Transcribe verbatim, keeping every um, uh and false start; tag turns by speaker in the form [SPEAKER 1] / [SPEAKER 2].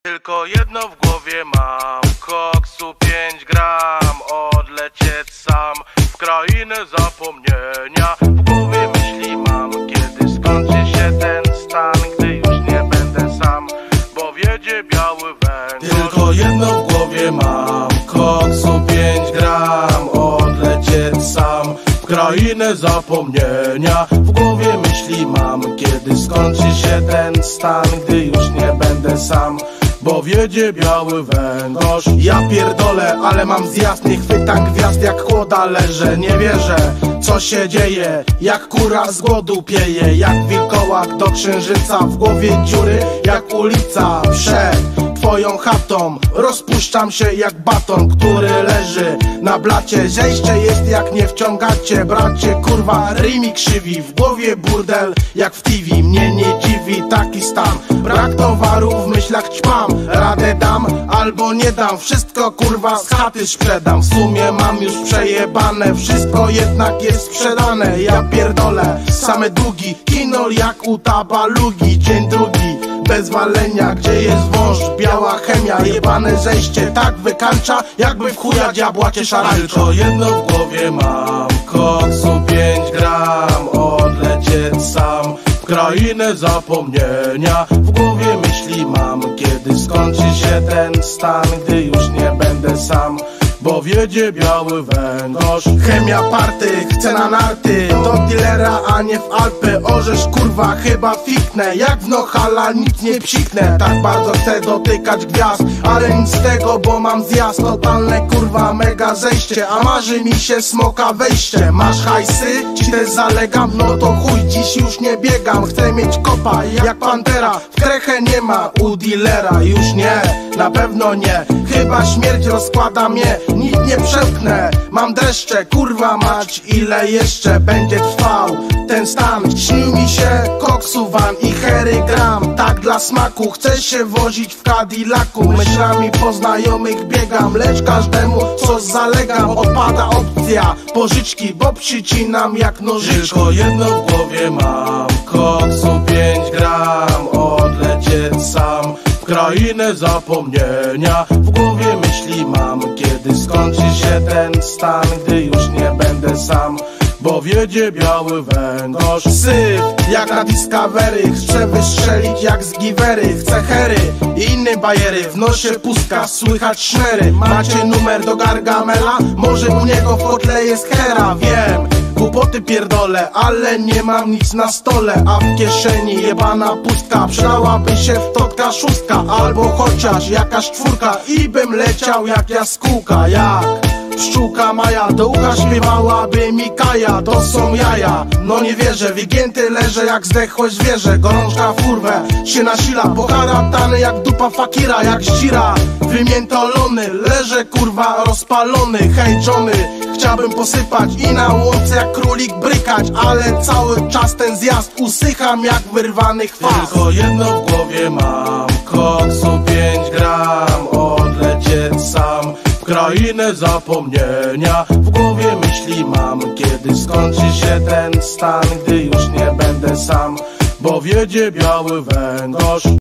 [SPEAKER 1] Tylko jedno w głowie mam, koksu pięć gram, odlecieć sam w krainę zapomnienia. W głowie myśli mam, kiedy skończy się ten stan, gdy już nie będę sam, bo wiedzie biały węgorz. Tylko jedno w głowie mam, koksu pięć gram, odlecieć sam w krainę zapomnienia. W głowie myśli mam, kiedy skończy się ten stan, gdy już nie będę sam, bo wiedzie biały węgorz. Ja pierdolę, ale mam zjazd, nie chwytam gwiazd, jak chłoda leżę. Nie wierzę, co się dzieje, jak kura z głodu pieje, jak wilkołak do księżyca, w głowie dziury jak ulica przed twoją chatą. Rozpuszczam się jak baton, który leży na blacie. Zejście jest jak nie wciągacie, bracie, kurwa, rymi krzywi. W głowie burdel jak w T V, mnie nie dziwi taki stan. Brak towaru, w myślach ćpam, radę dam albo nie dam, wszystko kurwa z chaty sprzedam. W sumie mam już przejebane, wszystko jednak jest sprzedane. Ja pierdolę, same długi, kinol jak u tabalugi. Dzień drugi, bez walenia, gdzie jest wąż, biała chemia. Jebane zejście tak wykańcza, jakby w chuja diabła cię szarańcza. Tylko jedno w głowie mam, koksu pięć gram, odlecieć sam w krainę zapomnienia. W głowie myśli mam, kiedy skończy się ten stan, gdy już nie będę sam, bo wiedzie biały węgorz. Chemia party, chcę na narty, do dealera, a nie w Alpy. Orzesz kurwa, chyba fiknę, jak w Nohala nic nie psiknę. Tak bardzo chcę dotykać gwiazd, ale nic z tego, bo mam zjazd. Totalne kurwa mega zejście, a marzy mi się smoka wejście. Masz hajsy? Ci też zalegam? No to chuj, dziś już nie biegam. Chcę mieć kopa jak pantera, w krechę nie ma u dealera. Już nie, na pewno nie, chyba śmierć rozkłada mnie, nic nie przemknę. Mam dreszcze, kurwa mać, ile jeszcze będzie trwał ten stan? Śni mi się koksu van i hery gram, tak dla smaku. Chcę się wozić w Cadillacu, myślami po znajomych biegam, lecz każdemu co zalegam. Odpada opcja pożyczki, bo przycinam jak nożyczki. Tylko jedno w głowie mam, koksu pięć gram, odlecieć sam w krainę zapomnienia. W głowie myśli mam, kiedy skończy się ten stan, gdy już nie będę sam, bo wiedzie biały węgorz. Syf jak na Discovery, chcę wystrzelić jak z giwery. Chcę hery i inne bajery, w nosie pustka, słychać szmery. Macie numer do Gargamela? Może u niego w kotle jest hera, wiem. Głupoty pierdolę, ale nie mam nic na stole, a w kieszeni jebana pustka. Przydałaby się wtotka szóstka, albo chociaż jakaś czwórka, i bym leciał jak jaskółka, jak pszczółka Maja. Do ucha śpiewałaby Mikaja, to są jaja. No nie wierzę, wygięty leżę jak zdechłe zwierzę. Gorączka w kurwę się nasila, poharatany jak dupa fakira, jak zdzira wymiętolony. Leżę kurwa rozpalony, hej Johnny, chciałbym posypać i na łące jak królik brykać, ale cały czas ten zjazd usycham jak wyrwany chwast. Tylko jedno w głowie mam, koksu pięć gram, odlecieć sam w krainę zapomnienia. W głowie myśli mam, kiedy skończy się ten stan, gdy już nie będę sam, bo wiedzie biały węgorz.